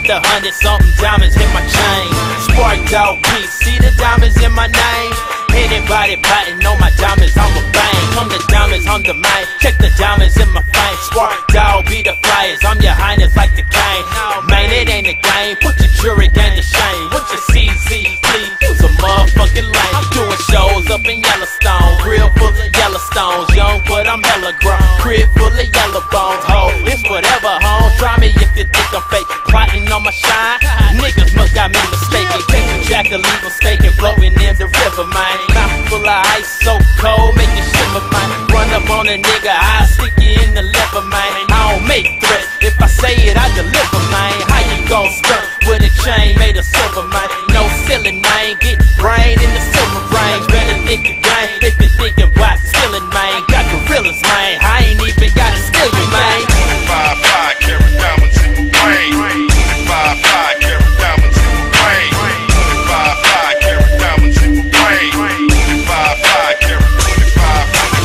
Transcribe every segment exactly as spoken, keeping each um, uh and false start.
the hundred something diamonds in my chain. Spark dog piece, see the diamonds in my name. Anybody biting on my diamonds, I'm a bang. Come the diamonds on the main, check the diamonds in my fang. Spark dog be the flyers, I'm your highness like the king. Man, it ain't a game, put your jury gang to shame. What your C Z, please, you's a motherfucking lame. I'm doing shows up in Yellowstone, grill full of Yellowstones. Young but I'm hella grown, crib full of yellow bones. Ho, it's whatever, home, try me if you think I'm fake. Plotting on my shine, niggas must got me mistaken. Take the jack and leave them staking, floating in the river, man. Mouth full of ice, so cold, make you shiver, man. Run up on a nigga, I stick you in the liver, man. I don't make threats, if I say it, I deliver, man. How you gon' stunt with a chain made of silver, man? No ceiling, man. Get brain in the silver range. Better think again if you thinking about stealing, man. Got gorillas, man. I ain't even gotta steal you, man. Five, five, carat diamonds in my brain. Five, five, carat diamonds in my brain. Five, five, carat diamonds in my brain. Five, five, carat, twenty-five,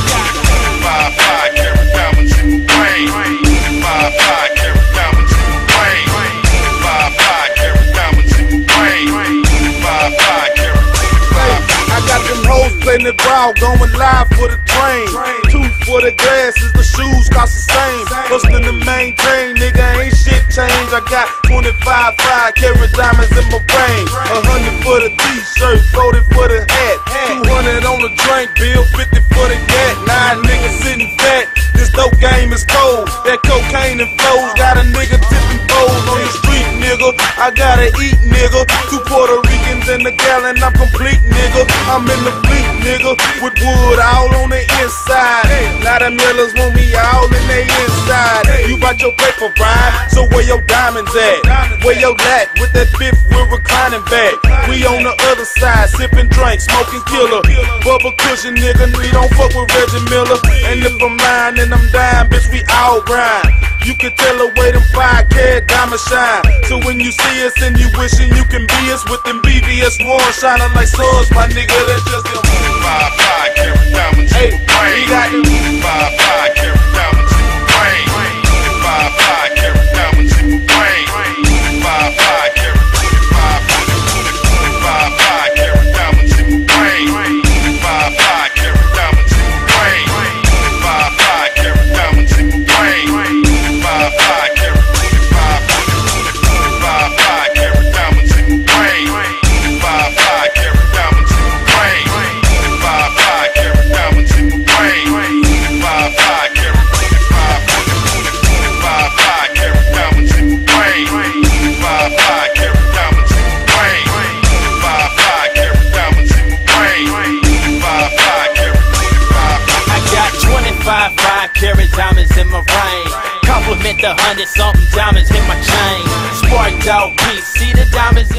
five, five, carat diamonds in my brain. Five, five, carat diamonds in my brain. Five, five, carat diamonds in my brain. Five, five, carat, twenty-five. I got them hoes playing the brow, going live for the train. Two for the glasses, the shoes cost the same. Hustling to maintain, nigga, ain't shit change. I got twenty-five, five carat diamonds in my brain. A hundred for the t-shirt, forty for the hat. Two hundred on the drink bill, fifty for the gat. Nine niggas sitting fat, this dope game is cold. That cocaine and flows, got a nigga tipping foes on the street, nigga. I gotta eat, nigga. Two Puerto Ricans in the gallon, I'm complete, nigga. I'm in the fleet, nigga, with wood all on the inside. Now them yellows want me all in their inside. You bought your paper, ride, so where your diamonds at? Where your lack with that fifth wheel reclining back? We on the other side, sipping drinks, smoking killer. Bubble cushion, nigga, we don't fuck with Reggie Miller. And if I'm lying and I'm dying, bitch, we all grind. You can tell the way them five carat diamonds shine. So when you see us and you wishing you can be us with them B V S ones shining like stars, my nigga, that's just them. Five, five, carat diamonds in my brain. Five, five, carat diamonds in my brain. Five, five, carat diamonds in my brain. Five, five, carat, twenty-five, twenty-five, five carat diamonds in my brain. Five, five, carat diamonds in my brain. Five, five, carat diamonds in my brain. Five, five, carat, twenty-five, twenty-five, five carat diamonds in my brain. Five, five, carat diamonds in my brain. Five, five, carat diamonds in my brain. Five, five, carat, twenty-five, twenty-five, five carat diamonds in my brain. Five, five, carat diamonds in my brain. Five, five, carat diamonds in my brain. Five, five, carat, twenty-five. I got twenty-five, five carat diamonds in my ring. Compliment the hundred something diamonds in my chain. Spark dog piece, see the diamonds